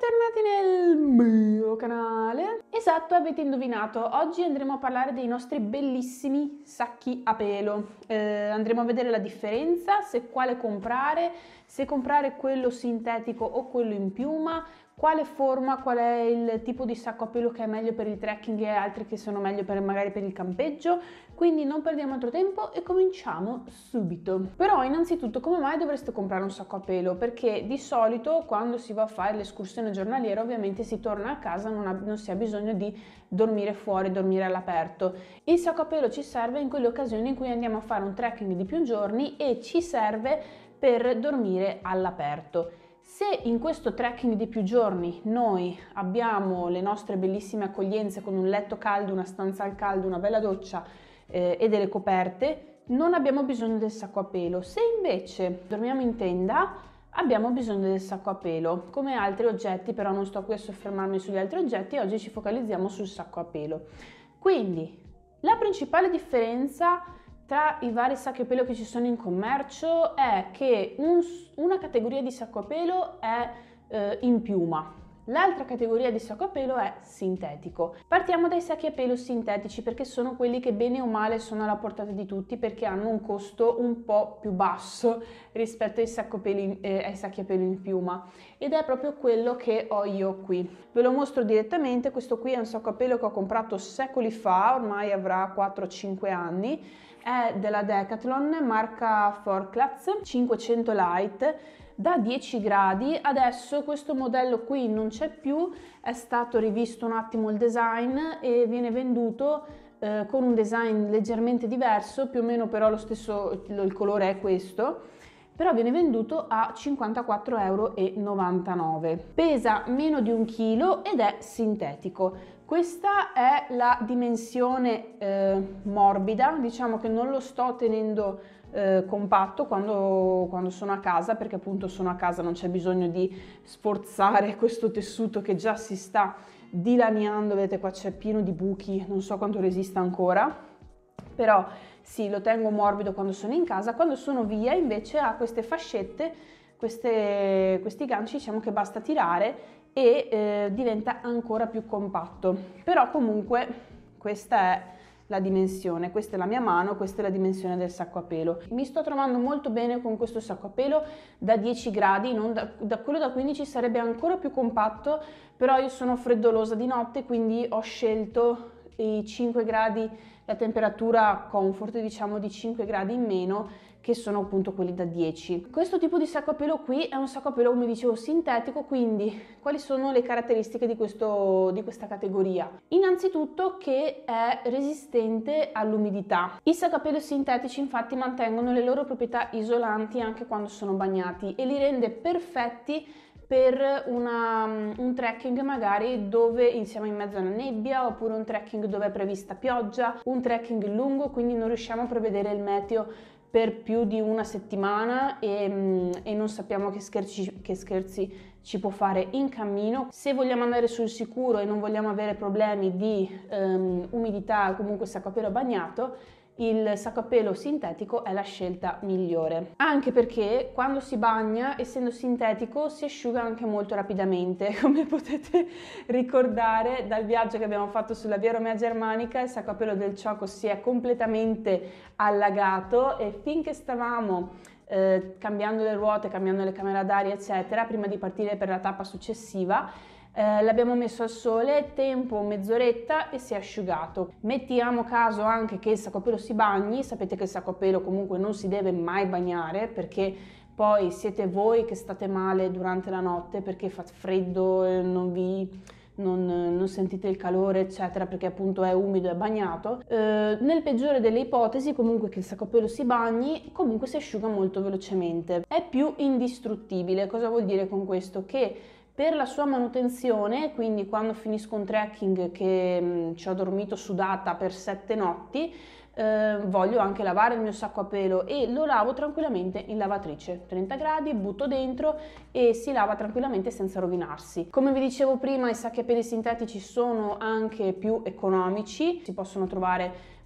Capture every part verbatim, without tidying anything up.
Bentornati nel mio canale. Esatto, avete indovinato, oggi andremo a parlare dei nostri bellissimi sacchi a pelo. Eh, andremo a vedere la differenza, se quale comprare, se comprare quello sintetico o quello in piuma, quale forma, qual è il tipo di sacco a pelo che è meglio per il trekking e altri che sono meglio per magari per il campeggio. Quindi non perdiamo altro tempo e cominciamo subito. Però innanzitutto, come mai dovreste comprare un sacco a pelo? Perché di solito quando si va a fare l'escursione giornaliera ovviamente si torna a casa, non, ha, non si ha bisogno di dormire fuori, dormire all'aperto. Il sacco a pelo ci serve in quelle occasioni in cui andiamo a fare un trekking di più giorni e ci serve per dormire all'aperto. Se in questo trekking di più giorni noi abbiamo le nostre bellissime accoglienze con un letto caldo, una stanza al caldo, una bella doccia eh, e delle coperte, non abbiamo bisogno del sacco a pelo. Se invece dormiamo in tenda, abbiamo bisogno del sacco a pelo. Come altri oggetti, però non sto qui a soffermarmi sugli altri oggetti, oggi ci focalizziamo sul sacco a pelo. Quindi, la principale differenza tra i vari sacchi a pelo che ci sono in commercio è che un, una categoria di sacco a pelo è eh, in piuma, l'altra categoria di sacco a pelo è sintetico. Partiamo dai sacchi a pelo sintetici perché sono quelli che bene o male sono alla portata di tutti, perché hanno un costo un po' più basso rispetto ai, sacco peli, eh, ai sacchi a pelo in piuma, ed è proprio quello che ho io qui. Ve lo mostro direttamente. Questo qui è un sacco a pelo che ho comprato secoli fa, ormai avrà quattro cinque anni. È della Decathlon, marca Forklaz, cinquecento Light, da dieci gradi. Adesso questo modello qui non c'è più, è stato rivisto un attimo il design e viene venduto eh, con un design leggermente diverso, più o meno però lo stesso, il colore è questo, però viene venduto a cinquantaquattro e novantanove euro. Pesa meno di un chilo ed è sintetico. Questa è la dimensione eh, morbida, diciamo che non lo sto tenendo eh, compatto quando, quando sono a casa, perché appunto sono a casa, non c'è bisogno di sforzare questo tessuto che già si sta dilaniando. Vedete, qua c'è pieno di buchi, non so quanto resista ancora, però sì, lo tengo morbido quando sono in casa. Quando sono via invece ha queste fascette, queste, questi ganci, diciamo che basta tirare e eh, diventa ancora più compatto. Però comunque questa è la dimensione, questa è la mia mano, questa è la dimensione del sacco a pelo. Mi sto trovando molto bene con questo sacco a pelo da dieci gradi, non da, da quello da quindici sarebbe ancora più compatto, però io sono freddolosa di notte, quindi ho scelto i cinque gradi, la temperatura comfort, diciamo, di cinque gradi in meno, che sono appunto quelli da dieci. Questo tipo di sacco a pelo qui è un sacco a pelo, come dicevo, sintetico. Quindi quali sono le caratteristiche di, questo, di questa categoria? Innanzitutto che è resistente all'umidità. I sacco a pelo sintetici infatti mantengono le loro proprietà isolanti anche quando sono bagnati e li rende perfetti per una, un trekking magari dove siamo in mezzo alla nebbia, oppure un trekking dove è prevista pioggia, un trekking lungo, quindi non riusciamo a prevedere il meteo per più di una settimana e, e non sappiamo che scherzi, che scherzi ci può fare in cammino. Se vogliamo andare sul sicuro e non vogliamo avere problemi di um, umidità o comunque sacco a pelo bagnato, il sacco a pelo sintetico è la scelta migliore, anche perché quando si bagna, essendo sintetico, si asciuga anche molto rapidamente. Come potete ricordare dal viaggio che abbiamo fatto sulla Via Romea Germanica, il sacco a pelo del Cioco si è completamente allagato e finché stavamo eh, cambiando le ruote, cambiando le camere d'aria eccetera, prima di partire per la tappa successiva, Eh, l'abbiamo messo al sole, tempo mezz'oretta e si è asciugato. Mettiamo caso anche che il sacco a pelo si bagni. Sapete che il sacco a pelo comunque non si deve mai bagnare, perché poi siete voi che state male durante la notte perché fa freddo e non vi non, non sentite il calore eccetera, perché appunto è umido e bagnato. Eh, nel peggiore delle ipotesi, comunque che il sacco a pelo si bagni, comunque si asciuga molto velocemente. È più indistruttibile. Cosa vuol dire con questo? Che per la sua manutenzione, quindi quando finisco un trekking che mh, ci ho dormito sudata per sette notti, eh, voglio anche lavare il mio sacco a pelo e lo lavo tranquillamente in lavatrice. trenta gradi, butto dentro e si lava tranquillamente senza rovinarsi. Come vi dicevo prima, i sacchi a peli sintetici sono anche più economici, si possono trovare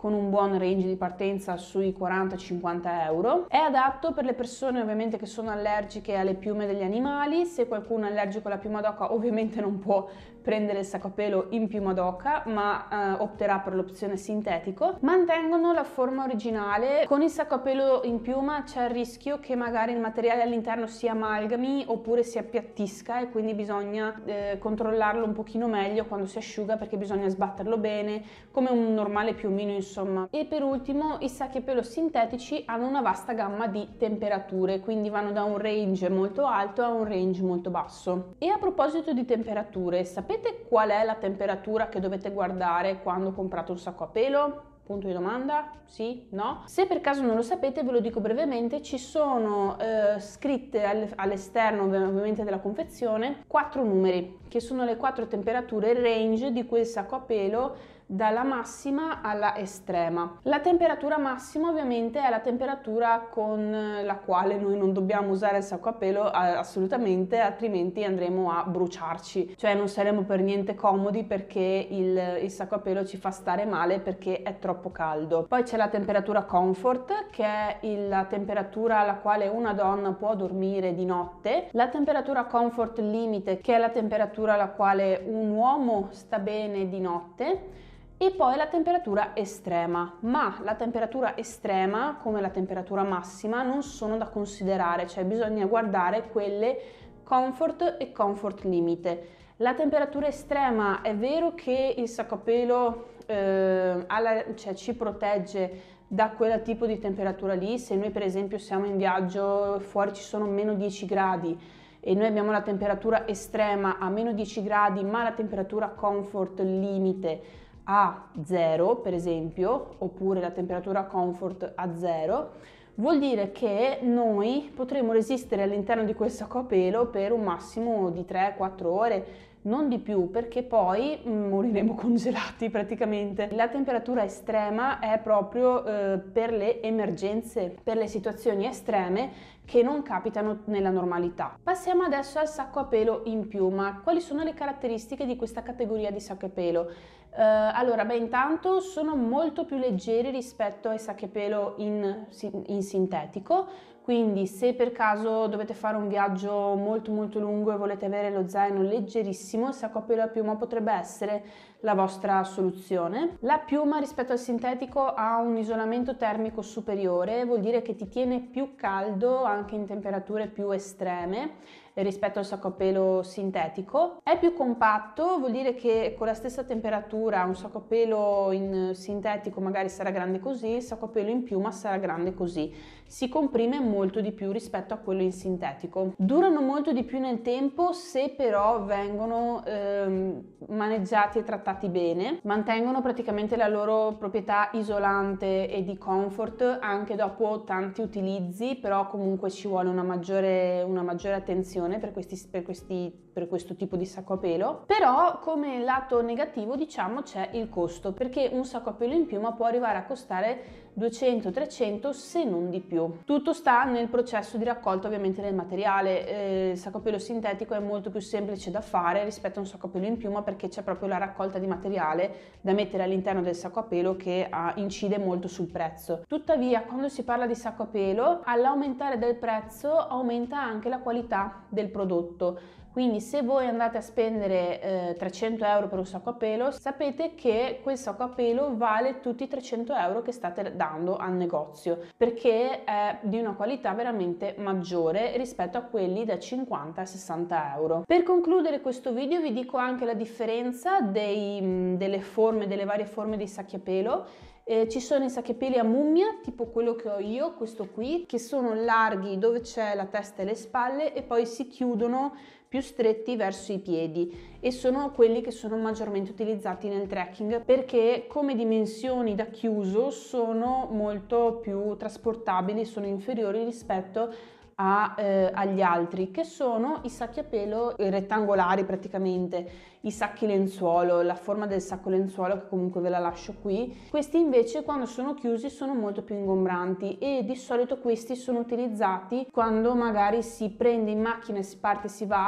con un buon range di partenza sui quaranta cinquanta euro. È adatto per le persone ovviamente che sono allergiche alle piume degli animali. Se qualcuno è allergico alla piuma d'oca ovviamente non può prendere il sacco a pelo in piuma d'oca, ma eh, opterà per l'opzione sintetico. Mantengono la forma originale. Con il sacco a pelo in piuma c'è il rischio che magari il materiale all'interno si amalgami oppure si appiattisca, e quindi bisogna eh, controllarlo un pochino meglio quando si asciuga, perché bisogna sbatterlo bene come un normale piumino, insomma. E per ultimo, i sacchi a pelo sintetici hanno una vasta gamma di temperature, quindi vanno da un range molto alto a un range molto basso. E a proposito di temperature, sapete Sapete qual è la temperatura che dovete guardare quando comprate un sacco a pelo? Punto di domanda? Sì? No? Se per caso non lo sapete, ve lo dico brevemente. Ci sono eh, scritte all'esterno ovviamente della confezione quattro numeri, che sono le quattro temperature range di quel sacco a pelo, dalla massima alla estrema. La temperatura massima ovviamente è la temperatura con la quale noi non dobbiamo usare il sacco a pelo assolutamente, altrimenti andremo a bruciarci, cioè non saremo per niente comodi, perché il, il sacco a pelo ci fa stare male perché è troppo caldo. Poi c'è la temperatura comfort, che è il, la temperatura alla quale una donna può dormire di notte, la temperatura comfort limite, che è la temperatura alla quale un uomo sta bene di notte, e poi la temperatura estrema. Ma la temperatura estrema, come la temperatura massima, non sono da considerare, cioè bisogna guardare quelle comfort e comfort limite. La temperatura estrema, è vero che il sacco a pelo eh, alla, cioè, ci protegge da quel tipo di temperatura lì. Se noi per esempio siamo in viaggio, fuori ci sono meno dieci gradi e noi abbiamo la temperatura estrema a meno dieci gradi, ma la temperatura comfort limite a zero per esempio, oppure la temperatura comfort a zero, vuol dire che noi potremo resistere all'interno di quel sacco a pelo per un massimo di tre quattro ore, non di più, perché poi mm, moriremo congelati praticamente. La temperatura estrema è proprio eh, per le emergenze, per le situazioni estreme che non capitano nella normalità. Passiamo adesso al sacco a pelo in piuma. Quali sono le caratteristiche di questa categoria di sacco a pelo? Uh, allora, beh, intanto sono molto più leggeri rispetto ai sacchi a pelo in, in sintetico, quindi se per caso dovete fare un viaggio molto molto lungo e volete avere lo zaino leggerissimo, il sacco a pelo a piuma potrebbe essere la vostra soluzione. La piuma rispetto al sintetico ha un isolamento termico superiore, vuol dire che ti tiene più caldo anche in temperature più estreme rispetto al sacco a pelo sintetico. È più compatto, vuol dire che con la stessa temperatura un sacco a pelo in sintetico magari sarà grande così, il sacco a pelo in piuma sarà grande così. Si comprime molto di più rispetto a quello in sintetico. Durano molto di più nel tempo se però vengono ehm, maneggiati e trattati bene. Mantengono praticamente la loro proprietà isolante e di comfort anche dopo tanti utilizzi, però comunque ci vuole una maggiore, una maggiore attenzione per, questi, per, questi, per questo tipo di sacco a pelo. Però come lato negativo, diciamo, c'è il costo, perché un sacco a pelo in piuma può arrivare a costare duecento trecento se non di più. Tutto sta nel processo di raccolta ovviamente del materiale. Eh, il sacco a pelo sintetico è molto più semplice da fare rispetto a un sacco a pelo in piuma, perché c'è proprio la raccolta di materiale da mettere all'interno del sacco a pelo che ah, incide molto sul prezzo. Tuttavia, quando si parla di sacco a pelo, all'aumentare del prezzo aumenta anche la qualità del prodotto. Quindi se voi andate a spendere eh, trecento euro per un sacco a pelo, sapete che quel sacco a pelo vale tutti i trecento euro che state dando al negozio, perché è di una qualità veramente maggiore rispetto a quelli da cinquanta a sessanta euro. Per concludere questo video vi dico anche la differenza dei, delle forme, delle varie forme dei sacchi a pelo. Eh, ci sono i sacchi a peli a mummia, tipo quello che ho io, questo qui, che sono larghi dove c'è la testa e le spalle e poi si chiudono più stretti verso i piedi, e sono quelli che sono maggiormente utilizzati nel trekking, perché come dimensioni da chiuso sono molto più trasportabili, sono inferiori rispetto A, eh, agli altri, che sono i sacchi a pelo rettangolari praticamente, i sacchi lenzuolo, la forma del sacco lenzuolo che comunque ve la lascio qui. Questi invece quando sono chiusi sono molto più ingombranti, e di solito questi sono utilizzati quando magari si prende in macchina e si parte e si va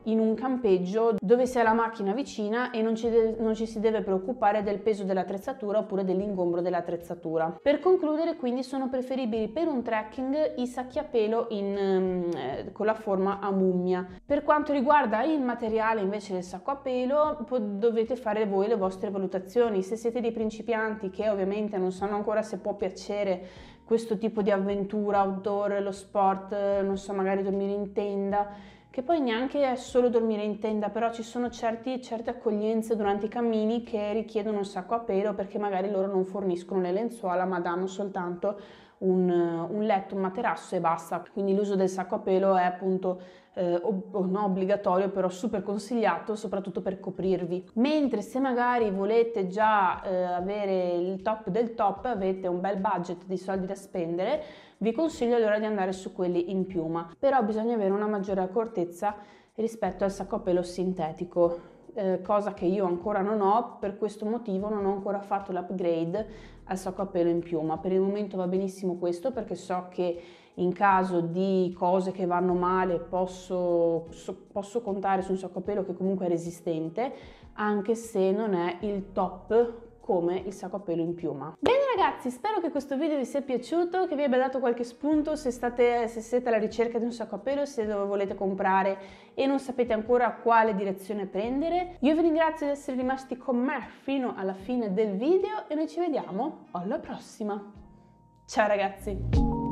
in un campeggio dove si ha la macchina vicina e non ci, de- non ci si deve preoccupare del peso dell'attrezzatura oppure dell'ingombro dell'attrezzatura. Per concludere, quindi, sono preferibili per un trekking i sacchi a pelo in, eh, con la forma a mummia. Per quanto riguarda il materiale invece del sacco a pelo, dovete fare voi le vostre valutazioni. Se siete dei principianti che ovviamente non sanno ancora se può piacere questo tipo di avventura outdoor, lo sport, non so, magari dormire in tenda, che poi neanche è solo dormire in tenda, però ci sono certi, certe accoglienze durante i cammini che richiedono un sacco a pelo perché magari loro non forniscono le lenzuola ma danno soltanto un, un letto, un materasso e basta. Quindi l'uso del sacco a pelo è appunto eh, ob- non obbligatorio, però super consigliato, soprattutto per coprirvi. Mentre se magari volete già eh, avere il top del top, avete un bel budget di soldi da spendere, vi consiglio allora di andare su quelli in piuma, però bisogna avere una maggiore accortezza rispetto al sacco a pelo sintetico. Eh, cosa che io ancora non ho, per questo motivo non ho ancora fatto l'upgrade al sacco a pelo in piuma. Per il momento va benissimo questo perché so che in caso di cose che vanno male posso, so, posso contare su un sacco a pelo che comunque è resistente, anche se non è il top come il sacco a pelo in piuma. Bene ragazzi, spero che questo video vi sia piaciuto, che vi abbia dato qualche spunto se, state, se siete alla ricerca di un sacco a pelo, se lo volete comprare e non sapete ancora quale direzione prendere. Io vi ringrazio di essere rimasti con me fino alla fine del video e noi ci vediamo alla prossima. Ciao ragazzi!